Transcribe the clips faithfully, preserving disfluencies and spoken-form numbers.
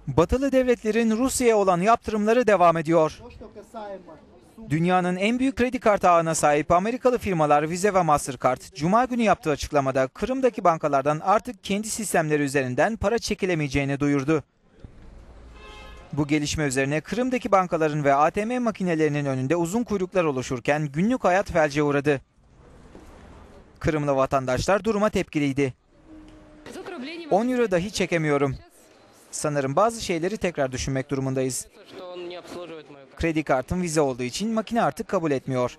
Batılı devletlerin Rusya'ya olan yaptırımları devam ediyor. Dünyanın en büyük kredi kartı ağına sahip Amerikalı firmalar Visa ve Mastercard, Cuma günü yaptığı açıklamada Kırım'daki bankalardan artık kendi sistemleri üzerinden para çekilemeyeceğini duyurdu. Bu gelişme üzerine Kırım'daki bankaların ve A T M makinelerinin önünde uzun kuyruklar oluşurken günlük hayat felce uğradı. Kırımlı vatandaşlar duruma tepkiliydi. on euro dahi çekemiyorum. Sanırım bazı şeyleri tekrar düşünmek durumundayız. Kredi kartım Visa olduğu için makine artık kabul etmiyor.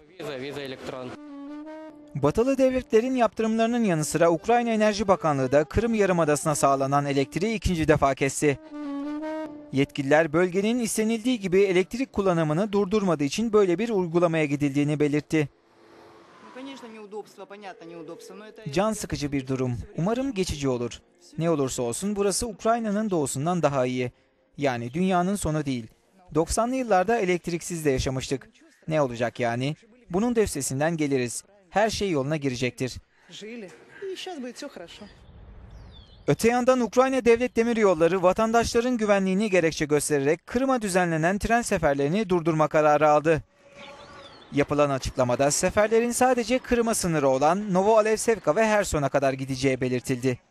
Batılı devletlerin yaptırımlarının yanı sıra Ukrayna Enerji Bakanlığı da Kırım Yarımadası'na sağlanan elektriği ikinci defa kesti. Yetkililer bölgenin istenildiği gibi elektrik kullanımını durdurmadığı için böyle bir uygulamaya gidildiğini belirtti. Can sıkıcı bir durum. Umarım geçici olur. Ne olursa olsun burası Ukrayna'nın doğusundan daha iyi. Yani dünyanın sonu değil. doksanlı yıllarda elektriksiz de yaşamıştık. Ne olacak yani? Bunun da üstesinden geliriz. Her şey yoluna girecektir. Öte yandan Ukrayna Devlet Demiryolları vatandaşların güvenliğini gerekçe göstererek Kırım'a düzenlenen tren seferlerini durdurma kararı aldı. Yapılan açıklamada seferlerin sadece Kırım'a sınırı olan Novoalevsevka ve Herson'a kadar gideceği belirtildi.